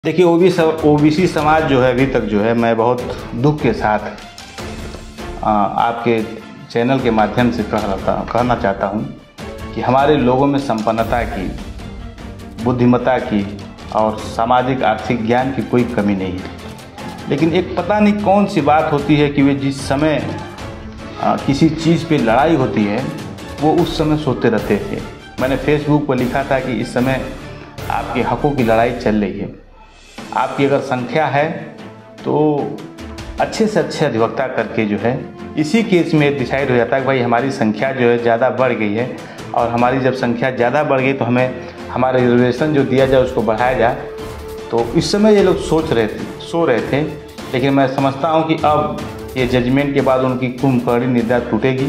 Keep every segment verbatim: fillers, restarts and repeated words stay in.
देखिए OBC OBC समाज जो है अभी तक जो है मैं बहुत दुख के साथ आ, आपके चैनल के माध्यम से कह रहा कहना चाहता हूँ कि हमारे लोगों में संपन्नता की, बुद्धिमत्ता की और सामाजिक आर्थिक ज्ञान की कोई कमी नहीं है। लेकिन एक पता नहीं कौन सी बात होती है कि वे जिस समय आ, किसी चीज़ पे लड़ाई होती है वो उस समय सोते रहते थे। मैंने फेसबुक पर लिखा था कि इस समय आपके हकों की लड़ाई चल रही है। आपकी अगर संख्या है तो अच्छे से अच्छे अधिवक्ता करके जो है इसी केस में डिसाइड हो जाता है कि भाई हमारी संख्या जो है ज़्यादा बढ़ गई है और हमारी जब संख्या ज़्यादा बढ़ गई तो हमें हमारा रिजर्वेशन जो दिया जाए उसको बढ़ाया जाए। तो इस समय ये लोग सोच रहे थे सो रहे थे लेकिन मैं समझता हूँ कि अब ये जजमेंट के बाद उनकी कुंभकर्ण निद्रा टूटेगी।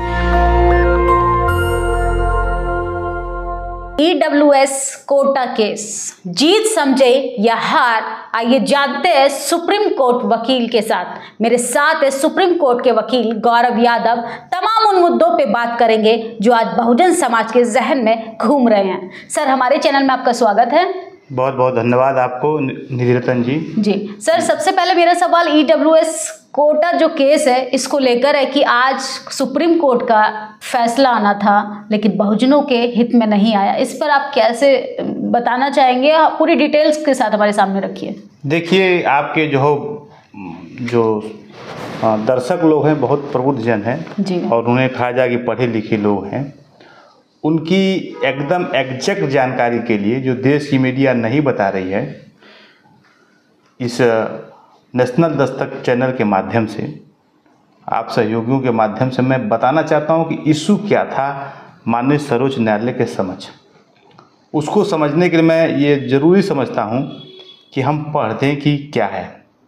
E W S quota case जीत समझे या हार, आइए जानते हैं सुप्रीम कोर्ट वकील के साथ। मेरे साथ है सुप्रीम कोर्ट के वकील गौरव यादव। तमाम उन मुद्दों पे बात करेंगे जो आज बहुजन समाज के जहन में घूम रहे हैं। सर, हमारे चैनल में आपका स्वागत है। बहुत बहुत धन्यवाद आपको निधि रतन जी। जी सर, सबसे पहले मेरा सवाल ई डब्ल्यू एस कोटा जो केस है इसको लेकर है कि आज सुप्रीम कोर्ट का फैसला आना था लेकिन बहुजनों के हित में नहीं आया। इस पर आप कैसे बताना चाहेंगे? पूरी डिटेल्स के साथ हमारे सामने रखिए। देखिए, आपके जो हो जो दर्शक लोग हैं बहुत प्रबुद्ध जन हैं जी, और उन्हें कहा जाए कि पढ़े लिखे लोग हैं। उनकी एकदम एग्जैक्ट जानकारी के लिए जो देश की मीडिया नहीं बता रही है, इस नेशनल दस्तक चैनल के माध्यम से, आप सहयोगियों के माध्यम से मैं बताना चाहता हूं कि इशू क्या था माननीय सर्वोच्च न्यायालय के समक्ष। उसको समझने के लिए मैं ये ज़रूरी समझता हूं कि हम पढ़ दें कि क्या है।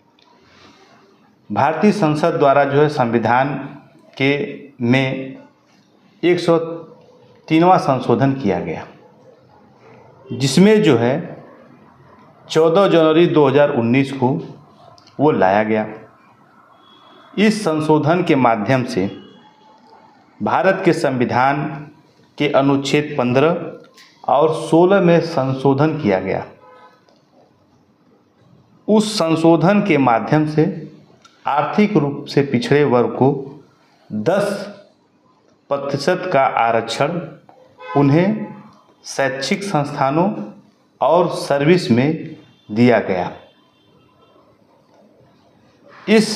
भारतीय संसद द्वारा जो है संविधान के में एक सौ तीनवां संशोधन किया गया, जिसमें जो है चौदह जनवरी दो हज़ार उन्नीस को वो लाया गया। इस संशोधन के माध्यम से भारत के संविधान के अनुच्छेद पंद्रह और सोलह में संशोधन किया गया। उस संशोधन के माध्यम से आर्थिक रूप से पिछड़े वर्ग को दस प्रतिशत का आरक्षण उन्हें शैक्षिक संस्थानों और सर्विस में दिया गया। इस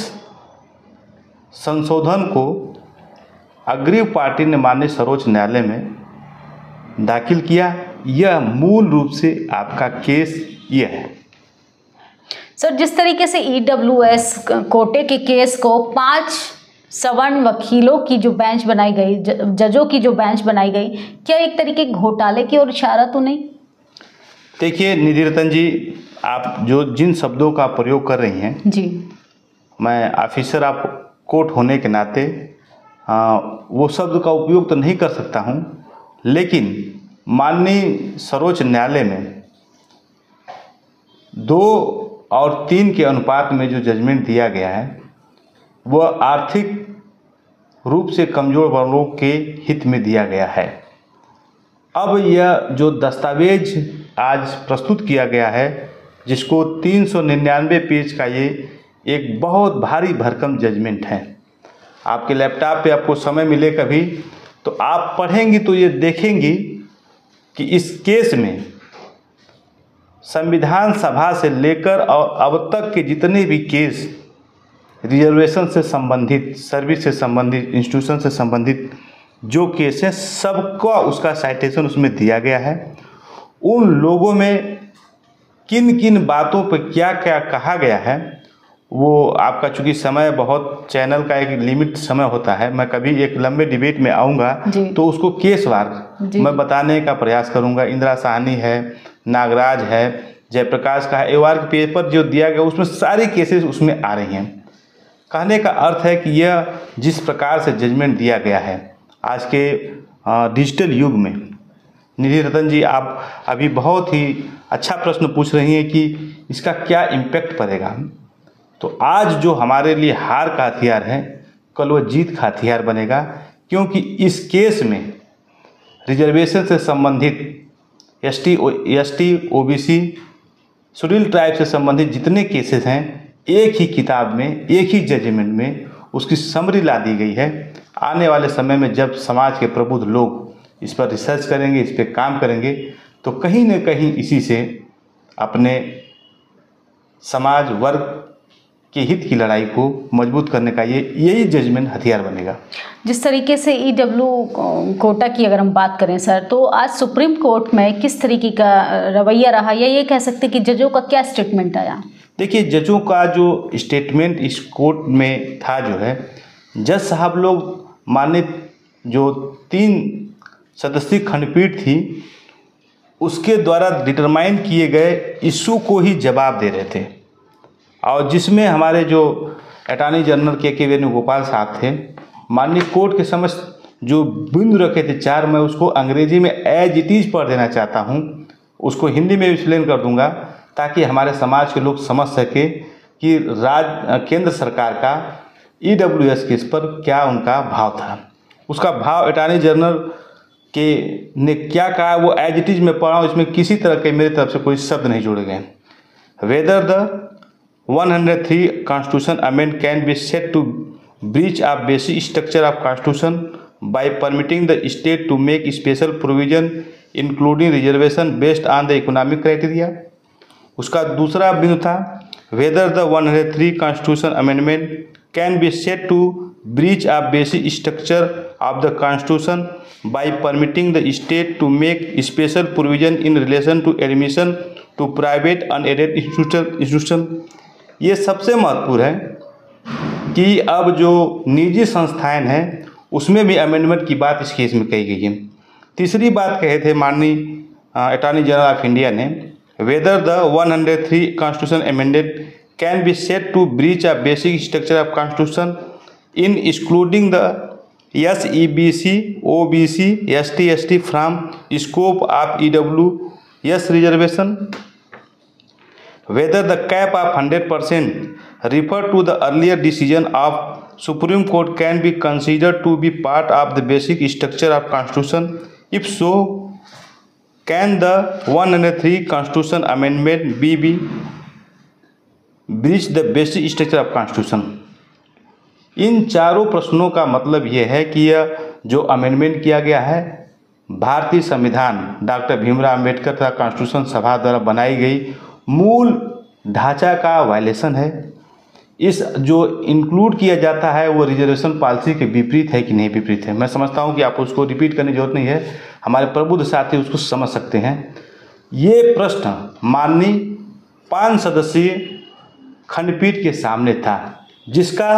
संशोधन को अग्रणी पार्टी ने माननीय सर्वोच्च न्यायालय में दाखिल किया। यह मूल रूप से आपका केस यह है। सर, जिस तरीके से ई डब्ल्यू एस कोटे के केस को पांच सवर्ण वकीलों की जो बेंच बनाई गई, जजों की जो बेंच बनाई गई, क्या एक तरीके घोटाले की ओर इशारा तो नहीं? देखिए निधि रतन जी, आप जो जिन शब्दों का प्रयोग कर रही हैं जी, मैं ऑफिसर आप कोर्ट होने के नाते आ, वो शब्द का उपयोग तो नहीं कर सकता हूं, लेकिन माननीय सर्वोच्च न्यायालय में दो और तीन के अनुपात में जो जजमेंट दिया गया है वह आर्थिक रूप से कमजोर वर्गों के हित में दिया गया है। अब यह जो दस्तावेज आज प्रस्तुत किया गया है, जिसको तीन सौ निन्यानवे पेज का ये एक बहुत भारी भरकम जजमेंट है। आपके लैपटॉप पे आपको समय मिले कभी तो आप पढ़ेंगी तो ये देखेंगी कि इस केस में संविधान सभा से लेकर और अब तक के जितने भी केस रिजर्वेशन से संबंधित, सर्विस से संबंधित, इंस्टीट्यूशन से संबंधित जो केस हैं, सबका उसका साइटेशन उसमें दिया गया है। उन लोगों में किन किन बातों पर क्या क्या कहा गया है वो आपका, चूँकि समय बहुत, चैनल का एक लिमिट समय होता है, मैं कभी एक लंबे डिबेट में आऊँगा तो उसको केसवार मैं बताने का प्रयास करूँगा। इंदिरा साहनी है, नागराज है, जयप्रकाश का है, एवार के पेपर जो दिया गया उसमें सारी केसेस उसमें आ रही हैं। कहने का अर्थ है कि यह जिस प्रकार से जजमेंट दिया गया है आज के डिजिटल युग में, निधि रतन जी आप अभी बहुत ही अच्छा प्रश्न पूछ रही हैं कि इसका क्या इम्पैक्ट पड़ेगा। तो आज जो हमारे लिए हार का हथियार है, कल वो जीत का हथियार बनेगा, क्योंकि इस केस में रिजर्वेशन से संबंधित S T S T O B C schedule tribe से संबंधित जितने केसेस हैं एक ही किताब में, एक ही जजमेंट में उसकी समरी ला दी गई है। आने वाले समय में जब समाज के प्रबुद्ध लोग इस पर रिसर्च करेंगे, इस पर काम करेंगे, तो कहीं न कहीं इसी से अपने समाज वर्ग के हित की लड़ाई को मजबूत करने का ये यही जजमेंट हथियार बनेगा। जिस तरीके से ई डब्ल्यू कोटा की अगर हम बात करें सर, तो आज सुप्रीम कोर्ट में किस तरीके का रवैया रहा, या ये कह सकते कि जजों का क्या स्टेटमेंट आया? देखिए, जजों का जो स्टेटमेंट इस कोर्ट में था जो है, जज साहब लोग माने जो तीन सदस्यीय खंडपीठ थी उसके द्वारा डिटरमाइन किए गए इशू को ही जवाब दे रहे थे, और जिसमें हमारे जो अटॉर्नी जनरल के के वेणुगोपाल साहब थे, माननीय कोर्ट के समक्ष जो बिंदु रखे थे चार, मैं उसको अंग्रेजी में एज इट इज़ पढ़ देना चाहता हूँ, उसको हिंदी में एक्सप्लेन कर दूंगा ताकि हमारे समाज के लोग समझ सके कि राज केंद्र सरकार का ई डब्ल्यू एस केस पर क्या उनका भाव था। उसका भाव अटॉर्नी जनरल के ने क्या कहा वो एज इट इज़ में पढ़ा हूँ, इसमें किसी तरह के मेरी तरफ से कोई शब्द नहीं जोड़े गए। Whether the one hundred three Constitution amendment can be said to breach of basic structure of Constitution by permitting the state to make special provision including reservation based on the economic criteria। उसका दूसरा बिंदु था whether the one hundred three Constitution amendment can be said to breach of basic structure of the Constitution by permitting the state to make special provision in relation to admission to private unaided institution। ये सबसे महत्वपूर्ण है कि अब जो निजी संस्थाएं हैं उसमें भी अमेंडमेंट की बात इस केस में कही गई है। तीसरी बात कहे थे माननीय अटॉर्नी जनरल ऑफ इंडिया ने, whether the one hundred three constitution amended can be said to breach a basic structure of constitution in excluding the S E B C, O B C, S T S T from scope of E W S reservation. Whether the cap of one hundred percent referred to the earlier decision of Supreme Court can be considered to be part of the basic structure of Constitution. If so, can the one hundred three Constitution Amendment be be breach the basic structure of Constitution? इन चारों प्रश्नों का मतलब यह है कि यह जो अमेंडमेंट किया गया है भारतीय संविधान डॉक्टर भीमराव अम्बेडकर तथा कॉन्स्टिट्यूशन सभा द्वारा बनाई गई मूल ढांचा का वायलेशन है। इस जो इंक्लूड किया जाता है वो रिजर्वेशन पॉलिसी के विपरीत है कि नहीं विपरीत है। मैं समझता हूं कि आप उसको रिपीट करने की जरूरत नहीं है, हमारे प्रबुद्ध साथी उसको समझ सकते हैं। ये प्रश्न माननीय पाँच सदस्यीय खंडपीठ के सामने था, जिसका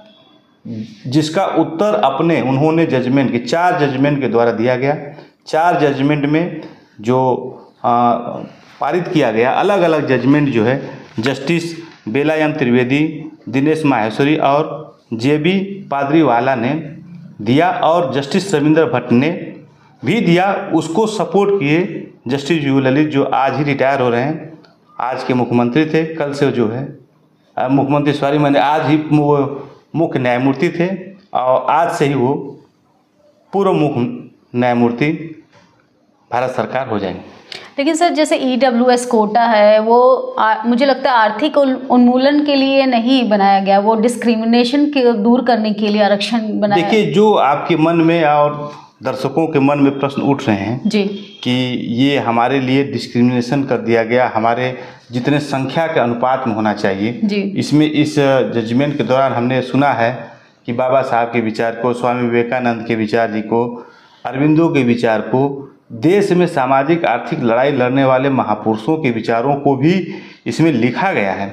जिसका उत्तर अपने उन्होंने जजमेंट के चार जजमेंट के द्वारा दिया गया। चार जजमेंट में जो आ, पारित किया गया, अलग अलग जजमेंट जो है जस्टिस बेला एम त्रिवेदी, दिनेश माहेश्वरी और जे बी पादरीवाला ने दिया और जस्टिस रविंद्र भट्ट ने भी दिया। उसको सपोर्ट किए जस्टिस यू ललित जो आज ही रिटायर हो रहे हैं, आज के मुख्यमंत्री थे, कल से जो है मुख्यमंत्री सॉरी मैंने आज ही वो मुख्य न्यायमूर्ति थे और आज से ही वो पूर्व मुख्य न्यायमूर्ति भारत सरकार हो जाएंगे। लेकिन सर जैसे ई डब्ल्यू एस कोटा है वो आ, मुझे लगता है आर्थिक उन्मूलन के लिए नहीं बनाया गया, वो डिस्क्रिमिनेशन के दूर करने के लिए आरक्षण बनाया। देखिए, जो आपके मन में और दर्शकों के मन में प्रश्न उठ रहे हैं जी कि ये हमारे लिए डिस्क्रिमिनेशन कर दिया गया, हमारे जितने संख्या के अनुपात में होना चाहिए जी। इसमें इस जजमेंट के दौरान हमने सुना है कि बाबा साहब के विचार को, स्वामी विवेकानंद के विचार जी को, अरविंदो के विचार को, देश में सामाजिक आर्थिक लड़ाई लड़ने वाले महापुरुषों के विचारों को भी इसमें लिखा गया है।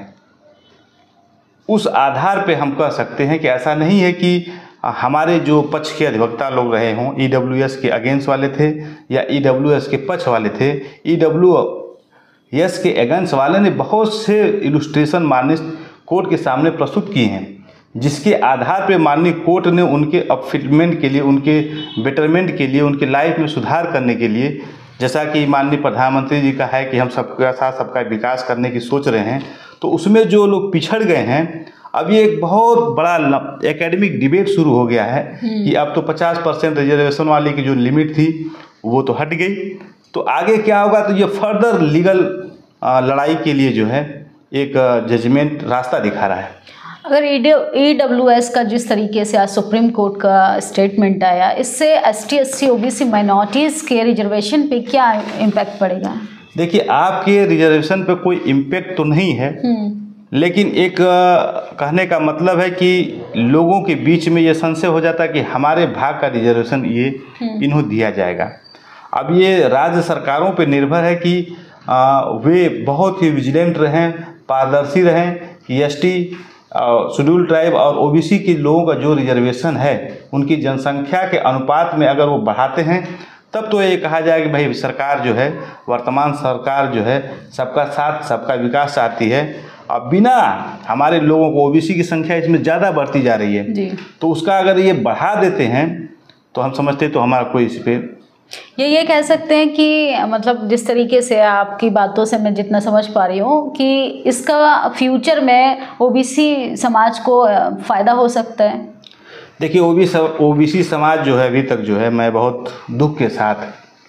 उस आधार पे हम कह सकते हैं कि ऐसा नहीं है कि हमारे जो पक्ष के अधिवक्ता लोग रहे हों ई डब्ल्यू एस के अगेंस्ट वाले थे या ई डब्ल्यू एस के पक्ष वाले थे। ई डब्ल्यू एस के अगेंस्ट वाले ने बहुत से इलुस्ट्रेशन माननीय कोर्ट के सामने प्रस्तुत किए हैं, जिसके आधार पर माननीय कोर्ट ने उनके अपफिटमेंट के लिए, उनके बेटरमेंट के लिए, उनके लाइफ में सुधार करने के लिए, जैसा कि माननीय प्रधानमंत्री जी का है कि हम सबका साथ सबका विकास करने की सोच रहे हैं, तो उसमें जो लोग पिछड़ गए हैं, अब ये एक बहुत बड़ा एकेडमिक डिबेट शुरू हो गया है कि अब तो पचास परसेंट रिजर्वेशन वाली की जो लिमिट थी वो तो हट गई, तो आगे क्या होगा। तो ये फर्दर लीगल आ, लड़ाई के लिए जो है एक जजमेंट रास्ता दिखा रहा है। अगर ई डब्ल्यू एस का जिस तरीके से आज सुप्रीम कोर्ट का स्टेटमेंट आया, इससे S T S C O B C minorities के रिजर्वेशन पे क्या इम्पैक्ट पड़ेगा? देखिए, आपके रिजर्वेशन पे कोई इम्पैक्ट तो नहीं है, लेकिन एक कहने का मतलब है कि लोगों के बीच में ये संशय हो जाता है कि हमारे भाग का रिजर्वेशन ये इन्हों दिया जाएगा। अब ये राज्य सरकारों पे निर्भर है कि आ, वे बहुत ही विजिलेंट रहें, पारदर्शी रहें कि एस टी, शेड्यूल ट्राइब और ओ बी सी के लोगों का जो रिजर्वेशन है उनकी जनसंख्या के अनुपात में अगर वो बढ़ाते हैं तब तो ये कहा जाए कि भाई सरकार जो है, वर्तमान सरकार जो है सबका साथ सबका विकास चाहती है। अब बिना हमारे लोगों को ओ बी सी की संख्या इसमें ज़्यादा बढ़ती जा रही है जी। तो उसका अगर ये बढ़ा देते हैं तो हम समझते हैं तो हमारा कोई इस पर ये ये कह सकते हैं कि मतलब जिस तरीके से आपकी बातों से मैं जितना समझ पा रही हूँ कि इसका फ्यूचर में ओ बी सी समाज को फ़ायदा हो सकता है। देखिए, ओ बी सी ओ बी सी समाज जो है अभी तक जो है, मैं बहुत दुख के साथ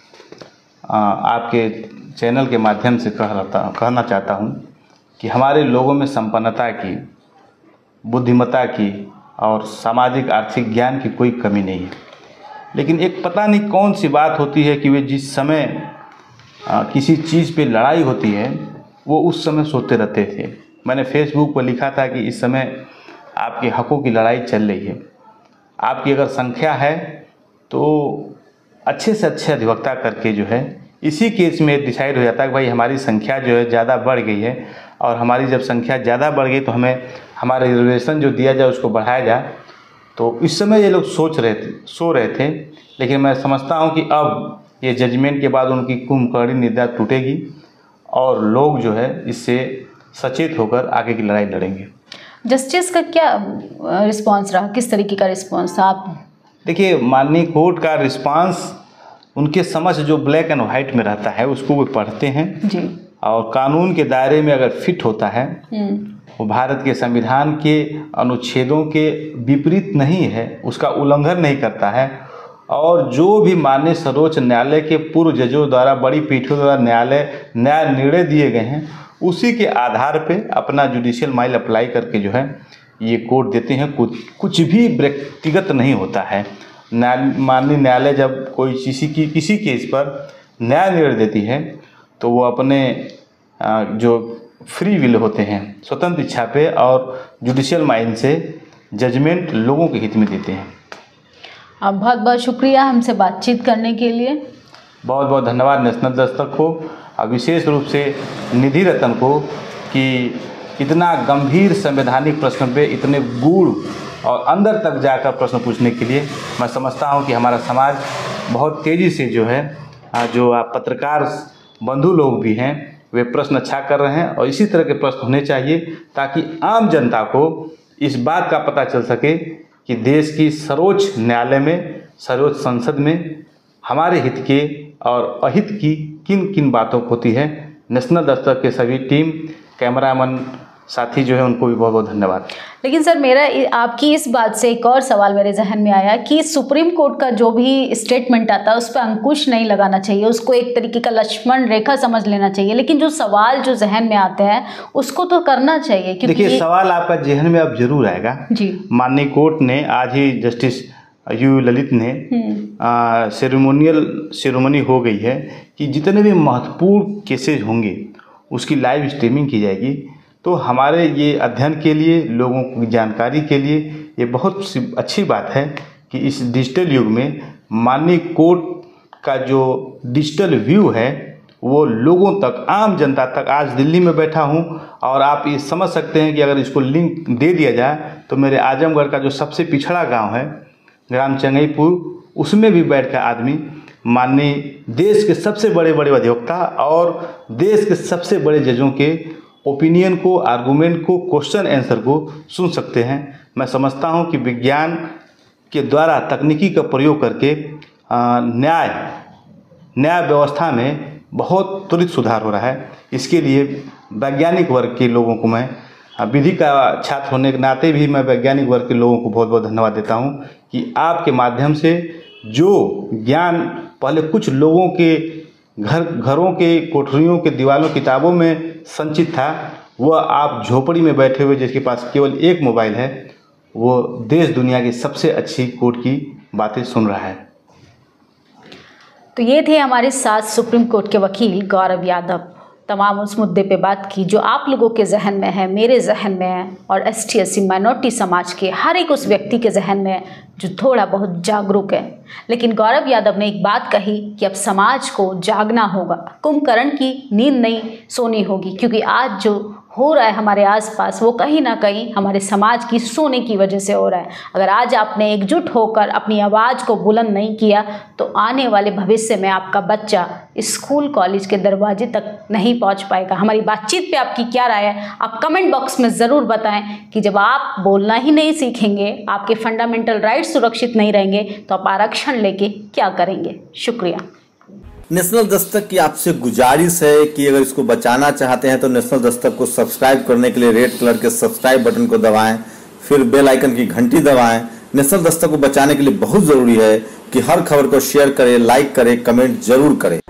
आ, आपके चैनल के माध्यम से कह रहा कहना चाहता हूँ कि हमारे लोगों में संपन्नता की, बुद्धिमत्ता की और सामाजिक आर्थिक ज्ञान की कोई कमी नहीं है, लेकिन एक पता नहीं कौन सी बात होती है कि वे जिस समय आ, किसी चीज़ पे लड़ाई होती है वो उस समय सोते रहते थे। मैंने फेसबुक पर लिखा था कि इस समय आपके हकों की लड़ाई चल रही है, आपकी अगर संख्या है तो अच्छे से अच्छे अधिवक्ता करके जो है इसी केस में डिसाइड हो जाता है कि भाई हमारी संख्या जो है ज़्यादा बढ़ गई है और हमारी जब संख्या ज़्यादा बढ़ गई तो हमें हमारा रिजर्वेशन जो दिया जाए उसको बढ़ाया जाए। तो इस समय ये लोग सोच रहे थे सो रहे थे लेकिन मैं समझता हूँ कि अब ये जजमेंट के बाद उनकी कुंभकर्णी निद्रा टूटेगी और लोग जो है इससे सचेत होकर आगे की लड़ाई लड़ेंगे। जस्टिस का क्या रिस्पांस रहा, किस तरीके का रिस्पांस था? आप देखिए, माननीय कोर्ट का रिस्पांस उनके समझ जो ब्लैक एंड वाइट में रहता है उसको वो पढ़ते हैं जी, और कानून के दायरे में अगर फिट होता है, वो भारत के संविधान के अनुच्छेदों के विपरीत नहीं है, उसका उल्लंघन नहीं करता है और जो भी माननीय सर्वोच्च न्यायालय के पूर्व जजों द्वारा, बड़ी पीठों द्वारा न्यायालय न्याय निर्णय दिए गए हैं उसी के आधार पे अपना जुडिशियल माइल अप्लाई करके जो है ये कोर्ट देते हैं। कुछ कुछ भी व्यक्तिगत नहीं होता है। न्याय माननीय न्यायालय जब कोई किसी की किसी केस पर न्याय निर्णय देती है तो वो अपने जो फ्री विल होते हैं, स्वतंत्र इच्छा पे और जुडिशियल माइंड से जजमेंट लोगों के हित में देते हैं। आप बहुत बहुत शुक्रिया हमसे बातचीत करने के लिए। बहुत बहुत धन्यवाद नेशनल दस्तक को और विशेष रूप से निधि रतन को कि इतना गंभीर संवैधानिक प्रश्न पे इतने गूढ़ और अंदर तक जाकर प्रश्न पूछने के लिए। मैं समझता हूँ कि हमारा समाज बहुत तेज़ी से जो है, जो आप पत्रकार बंधु लोग भी हैं वे प्रश्न अच्छा कर रहे हैं और इसी तरह के प्रश्न होने चाहिए ताकि आम जनता को इस बात का पता चल सके कि देश की सर्वोच्च न्यायालय में, सर्वोच्च संसद में हमारे हित के और अहित की किन किन बातों को होती है। नेशनल दस्तक के सभी टीम, कैमरामैन साथी जो है उनको भी बहुत बहुत धन्यवाद। लेकिन सर, मेरा आपकी इस बात से एक और सवाल मेरे जहन में आया कि सुप्रीम कोर्ट का जो भी स्टेटमेंट आता है उस पर अंकुश नहीं लगाना चाहिए, उसको एक तरीके का लक्ष्मण रेखा समझ लेना चाहिए, लेकिन जो सवाल जो जहन में आते हैं उसको तो करना चाहिए। देखिए, सवाल आपका जहन में अब जरूर आएगा जी। माननीय कोर्ट ने आज ही जस्टिस यू ललित ने सेरेमोनियल सेरेमनी हो गई है कि जितने भी महत्वपूर्ण केसेज होंगे उसकी लाइव स्ट्रीमिंग की जाएगी। तो हमारे ये अध्ययन के लिए, लोगों की जानकारी के लिए ये बहुत अच्छी बात है कि इस डिजिटल युग में माननीय कोर्ट का जो डिजिटल व्यू है वो लोगों तक, आम जनता तक, आज दिल्ली में बैठा हूँ और आप ये समझ सकते हैं कि अगर इसको लिंक दे दिया जाए तो मेरे आजमगढ़ का जो सबसे पिछड़ा गांव है ग्राम चंगईपुर, उसमें भी बैठ कर आदमी माननीय देश के सबसे बड़े बड़े अधिवक्ता और देश के सबसे बड़े जजों के ओपिनियन को, आर्गूमेंट को, क्वेश्चन आंसर को सुन सकते हैं। मैं समझता हूं कि विज्ञान के द्वारा तकनीकी का प्रयोग करके न्याय न्याय व्यवस्था में बहुत त्वरित सुधार हो रहा है। इसके लिए वैज्ञानिक वर्ग के लोगों को, मैं विधि का छात्र होने के नाते भी मैं वैज्ञानिक वर्ग के लोगों को बहुत बहुत धन्यवाद देता हूं कि आपके माध्यम से जो ज्ञान पहले कुछ लोगों के घर घरों के कोठरियों के दीवारों किताबों में संचित था, वह आप झोपड़ी में बैठे हुए जिसके पास केवल एक मोबाइल है, वो देश दुनिया की सबसे अच्छी कोर्ट की बातें सुन रहा है। तो ये थे हमारे साथ सुप्रीम कोर्ट के वकील गौरव यादव। तमाम उस मुद्दे पे बात की जो आप लोगों के जहन में है, मेरे जहन में है, और S T S C minority समाज के हर एक उस व्यक्ति के जहन में है जो थोड़ा बहुत जागरूक है। लेकिन गौरव यादव ने एक बात कही कि अब समाज को जागना होगा, कुंभकर्ण की नींद नहीं सोनी होगी, क्योंकि आज जो हो रहा है हमारे आसपास वो कहीं ना कहीं हमारे समाज की सोने की वजह से हो रहा है। अगर आज आपने एकजुट होकर अपनी आवाज़ को बुलंद नहीं किया तो आने वाले भविष्य में आपका बच्चा स्कूल कॉलेज के दरवाजे तक नहीं पहुंच पाएगा। हमारी बातचीत पे आपकी क्या राय है, आप कमेंट बॉक्स में ज़रूर बताएं कि जब आप बोलना ही नहीं सीखेंगे, आपके फंडामेंटल राइट्स सुरक्षित नहीं रहेंगे, तो आप आरक्षण लेके क्या करेंगे। शुक्रिया। नेशनल दस्तक की आपसे गुजारिश है कि अगर इसको बचाना चाहते हैं तो नेशनल दस्तक को सब्सक्राइब करने के लिए रेड कलर के सब्सक्राइब बटन को दबाएं, फिर बेल आइकन की घंटी दबाएं। नेशनल दस्तक को बचाने के लिए बहुत ज़रूरी है कि हर खबर को शेयर करें, लाइक करें, कमेंट जरूर करें।